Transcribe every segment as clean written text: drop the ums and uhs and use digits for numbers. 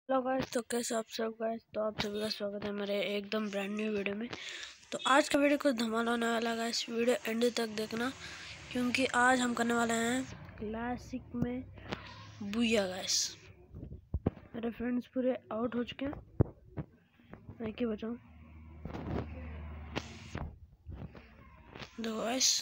Hello guys, तो कैसे आप सब गाइस। तो आप सभी का स्वागत है मेरे एकदम ब्रांड न्यू वीडियो में। तो आज का वीडियो कुछ धमाल होने वाला गाइस, वीडियो एंड तक देखना क्योंकि आज हम करने वाले हैं क्लासिक में बुया गाइस। मेरे फ्रेंड्स पूरे आउट हो चुके हैं, मैं क्या बचाऊं। देखो गाइस,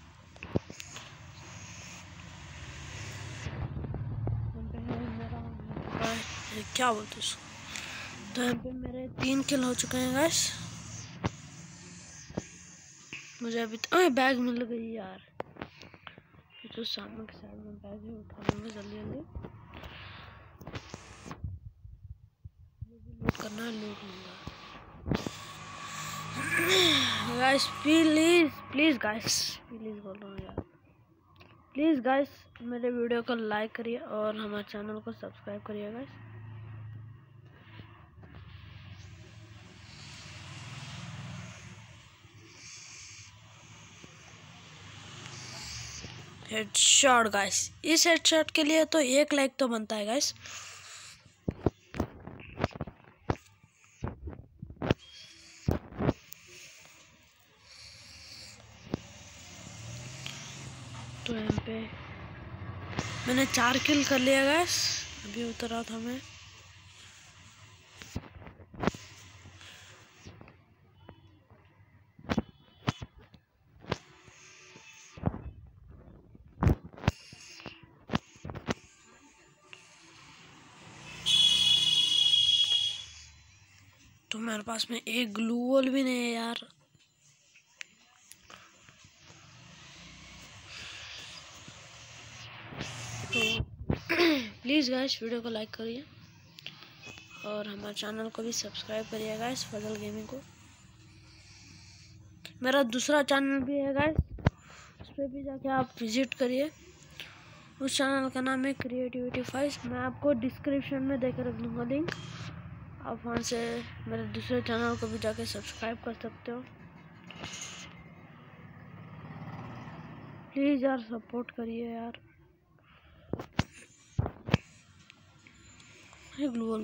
क्या बोलते उसको। तो यहाँ पे मेरे 3 किल हो चुके हैं गाइस। मुझे अभी बैग मिल गई यार। तो सामने के साइड में बैग ही उठा लूँगा जल्दी जल्दी। लूट करना है, लूट लूँगा guys. Please please guys, please बोल रहा हूँ यार, प्लीज गाइस मेरे वीडियो को लाइक करिए और हमारे चैनल को सब्सक्राइब करिए गाइस। हेडशॉट गाइस, इस हेडशॉट के लिए तो 1 लाइक तो बनता है गाइस। तो यहाँ पे मैंने 4 किल कर लिया गाइस। अभी उतरा था मैं। तो मेरे पास में एक ग्लू वॉल भी नहीं है यार। तो प्लीज़ गाइस वीडियो को लाइक करिए और हमारे चैनल को भी सब्सक्राइब करिए गाइस, फजल गेमिंग को। मेरा दूसरा चैनल भी है गाइस, उस पर भी जाके आप विजिट करिए। उस चैनल का नाम है क्रिएटिविटी 5। मैं आपको डिस्क्रिप्शन में देकर रख दूँगा लिंक। आप वहाँ से मेरे दूसरे चैनल को भी जाके सब्सक्राइब कर सकते हो। प्लीज़ यार सपोर्ट करिए यार। ग्लोबल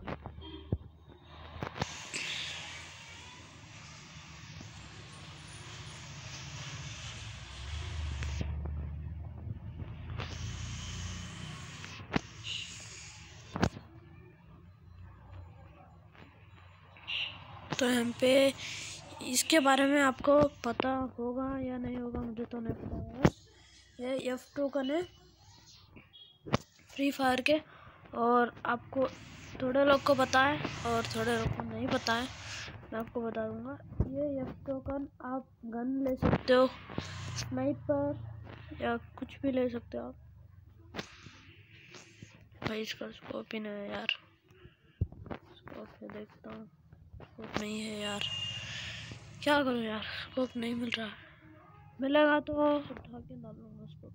तो यहाँ पे इसके बारे में आपको पता होगा या नहीं होगा, मुझे तो नहीं पता है। ये F टोकन है फ्री फायर के, और आपको थोड़े लोग को पता है और थोड़े लोग को नहीं पता है। मैं आपको बता दूंगा। ये F टोकन आप गन ले सकते हो, स्नाइपर या कुछ भी ले सकते हो आप। भाई इसका स्कोप ही नहीं है यार। स्कोप है, देखता हूँ। स्कोप नहीं है यार, क्या करूँ यार, स्कोप नहीं मिल रहा। मिलेगा तो उठा के डाल लूँगा स्कोप।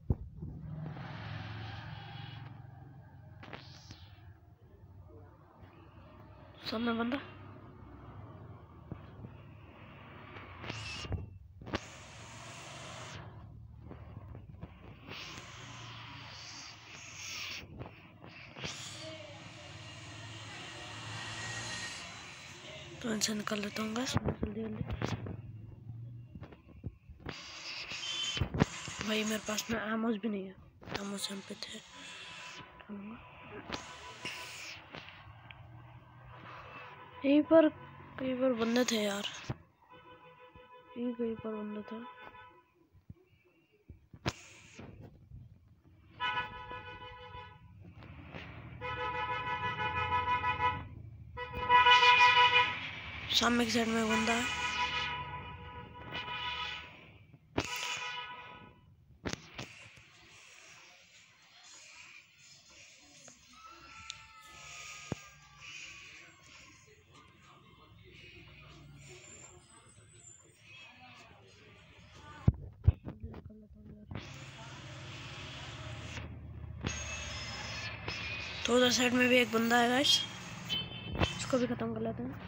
सामने बंदा। तो इनसे निकल लेता हूँ गाइस जल्दी जल्दी। भाई मेरे पास में एमोस भी नहीं है, एमोस हम पे थे। यहीं पर कहीं पर बंदे थे यार, यहीं कहीं पर बंदे थे। सामने की साइड में बंदा है। तो उधर साइड में भी एक बंदा है गाइस, इसको भी खत्म कर लेते हैं।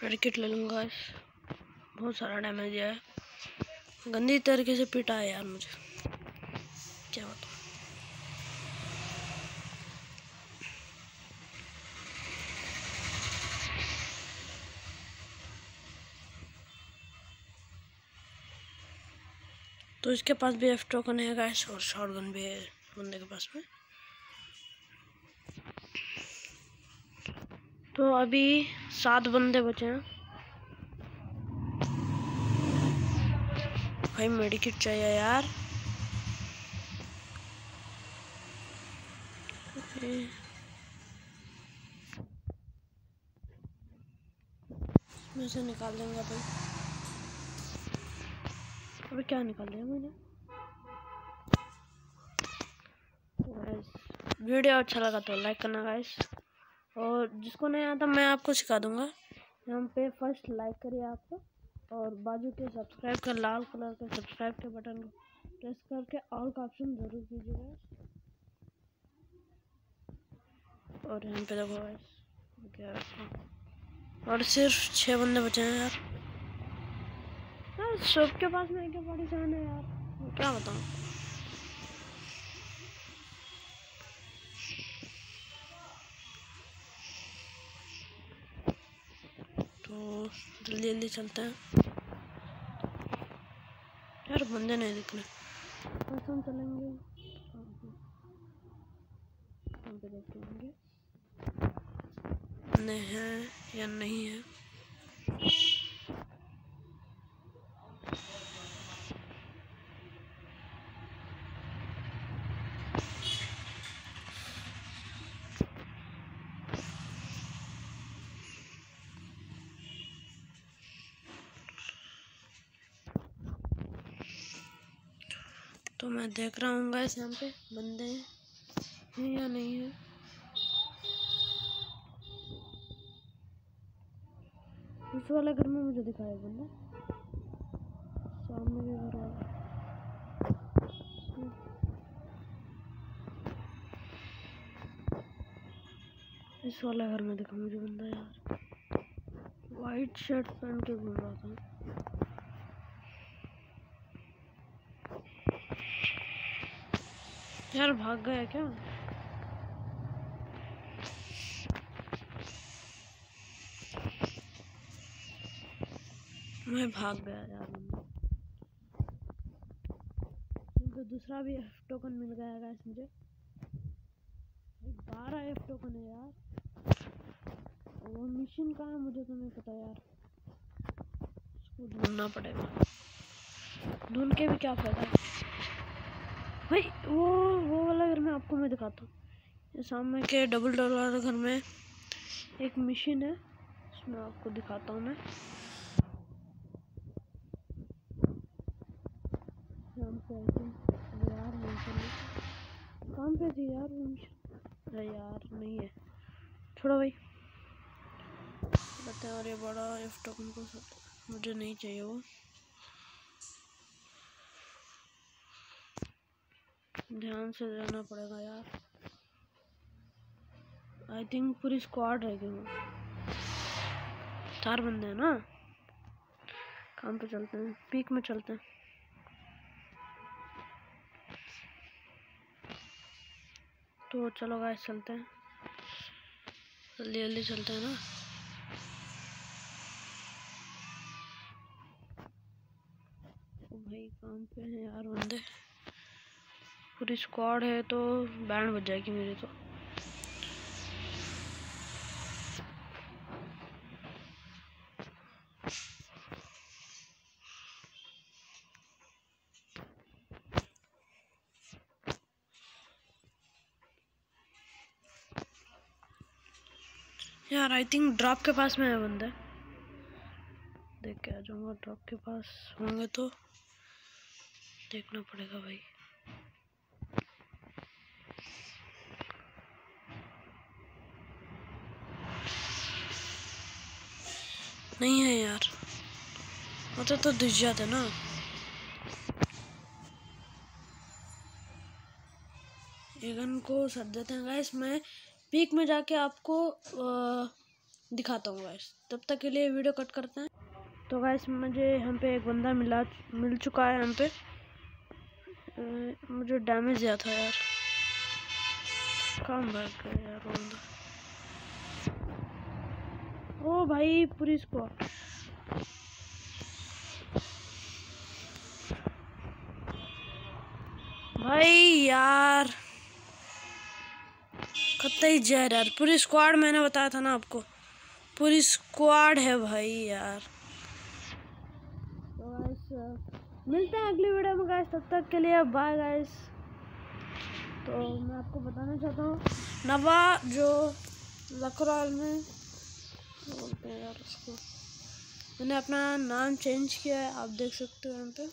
मेडिकेट ले लूँगा। बहुत सारा डैमेज है, गंदी तरीके से पीटा है यार मुझे, क्या बताऊँ। तो इसके पास भी एफ टोकन है गाइस, और शॉटगन भी है बंदे के पास में। तो अभी 7 बंदे बचे हैं भाई। मेडिकेट चाहिए यार। इसमें से निकाल देंगे भाई। अभी क्या निकाल दिया मैंने। वीडियो अच्छा लगा तो लाइक करना गाइस, और जिसको नहीं आता मैं आपको सिखा दूंगा। यहाँ पे फर्स्ट लाइक करिए आपको, और बाजू के सब्सक्राइब का लाल कलर के सब्सक्राइब के बटन को प्रेस करके ऑल का ऑप्शन जरूर कीजिएगा। और यहाँ पे देखो गाइस क्या, और सिर्फ 6 बंदे बचे हैं यार। सबके पास में एक बड़ी जान है यार, क्या बताऊँ। तो जल्दी जल्दी चलते हैं यार, बंदे नहीं दिख रहे। हम चलेंगे हम पे देखेंगे बंदे हैं या नहीं है। तो मैं देख रहा हूँ गाइस यहाँ पे बंदे हैं या नहीं है। उस वाले घर में मुझे दिखाया बंदा, सामने के घर वाला। इस वाले घर में दिखा मुझे बंदा यार, वाइट शर्ट पहन के घूम रहा था। यार भाग गया क्या। मैं भाग गया यार। तो दूसरा भी एफ टोकन मिल गया गाइस मुझे। 12 एफ टोकन है यार। वो मिशन कहाँ है मुझे तो नहीं पता यार, उसको ढूंढना पड़ेगा। ढूंढ के भी क्या फायदा भाई। वो वाला घर में आपको मैं दिखाता हूँ। ये सामने के डबल डॉलर घर में एक मिशन है, उसमें आपको दिखाता हूँ मैं। यार काम पे थी यार वो मिशन। अरे यार नहीं है, छोड़ो भाई। बताए। और ये बड़ा एफ टोकन को मुझे नहीं चाहिए, वो ध्यान से रहना पड़ेगा यार। आई थिंक पूरी स्क्वाड रहेगी, वो 4 बंदे हैं ना। काम पे चलते हैं, पीक में चलते हैं। तो चलो गाइस चलते हैं, जल्दी जल्दी चलते हैं ना। तो भाई काम पे हैं यार बंदे, पूरी स्क्वाड है तो बैंड बज जाएगी मेरी तो। यार आई थिंक ड्रॉप के पास में है बंदे, देख के आ जाऊंगा। ड्रॉप के पास होंगे तो देखना पड़ेगा भाई। नहीं है यार, होता तो दिख जाते ना। ये गन को सद देते हैं गाइस। मैं पीक में जाके आपको दिखाता हूँ गाइस। तब तक के लिए वीडियो कट करते हैं। तो गाइस मुझे यहाँ पे एक बंदा मिल चुका है। यहाँ पे मुझे डैमेज दिया था यार, काम भाग गया यार बंदा। ओ भाई पूरी स्क्वाड, भाई यार कतई जहर यार, पूरी स्क्वाड। मैंने बताया था ना आपको, पूरी स्क्वाड है भाई यार। तो गाइस मिलते हैं अगली वीडियो में गाइस, तब तक के लिए बाय गाइस। तो मैं आपको बताना चाहता हूँ नवा जो लकरॉल में बोलते हैं यार उसको, मैंने अपना नाम चेंज किया है, आप देख सकते हो यहाँ पे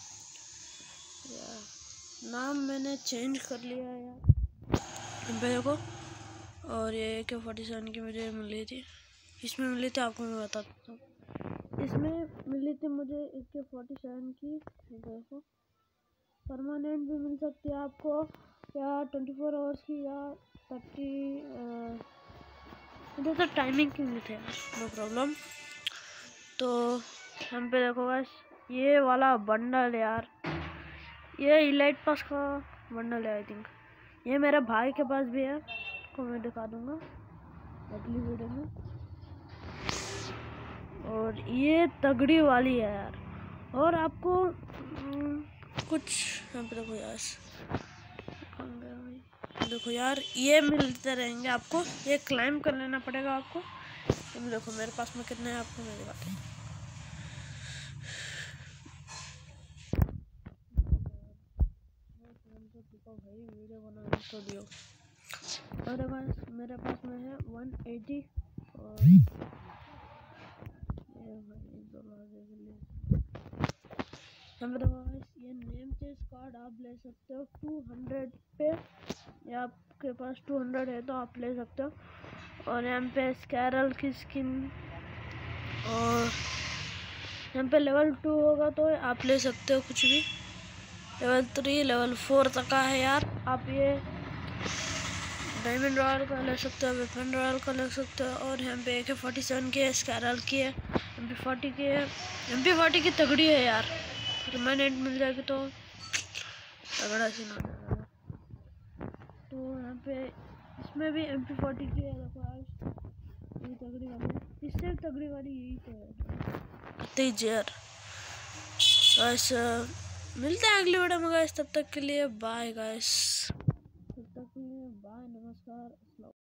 यार, नाम मैंने चेंज कर लिया है यार यहाँ पे देखो। और ये AK-47 की मुझे मिली थी, इसमें मिली थी आपको मैं बताता हूँ। इसमें मिली थी मुझे AK-47 की, देखो परमानेंट भी मिल सकती है आपको, या 24 आवर्स की, या 30 मुझे तो टाइमिंग की मिली थी, नो प्रॉब्लम। तो हम पे देखो बस ये वाला बंडल यार, ये इलाइट पास का बंडल है आई थिंक। ये मेरे भाई के पास भी है, को मैं दिखा दूंगा अगली वीडियो में। और ये तगड़ी वाली है यार। और आपको कुछ यहाँ पे देखो यार, देखो यार ये मिलते रहेंगे आपको, ये क्लाइम कर लेना पड़ेगा आपको। तो देखो मेरे पास में कितने हैं आपको मैं दिखाता हूँ। भाई वीडियो बनाने तो दियो। और मेरे पास में है 180 और ये नेम चेंज कार्ड आप ले सकते हो 200 पे, या आपके पास 200 है तो आप ले सकते हो। और यहाँ पे स्कैरल की स्किन, और यहाँ पे लेवल 2 होगा तो आप ले सकते हो कुछ भी। लेवल 3 लेवल 4 तक का है यार। आप ये डायमंड रॉयल का ले सकते हो, वेपन रॉयल का ले सकते हो। और यहाँ पे AK-47 की है, स्कैरल की है, MP40 की है। MP40 की तगड़ी है यार, परमानेंट मिल जाएगी तो तगड़ा सीन हो जाएगा। तो यहाँ पे इसमें भी MP40 की है, देखो आज ये तगड़ी वाली है, इससे तगड़ी वाली यही तो है तेजर। बस मिलते हैं अगली वीडियो में गाइस, तब तक के लिए बाय गाइस, तब तक के लिए बाय, नमस्कार।